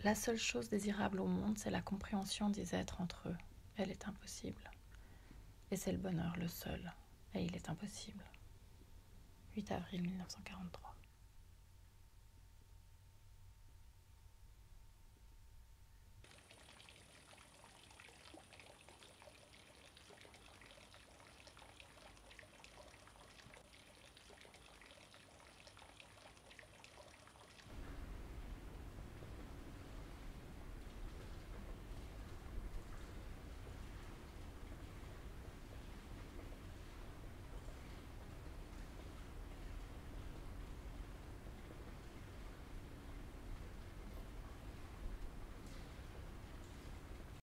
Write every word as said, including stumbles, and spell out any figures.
La seule chose désirable au monde, c'est la compréhension des êtres entre eux. Elle est impossible. Et c'est le bonheur le seul. Et il est impossible. huit avril mille neuf cent quarante-trois.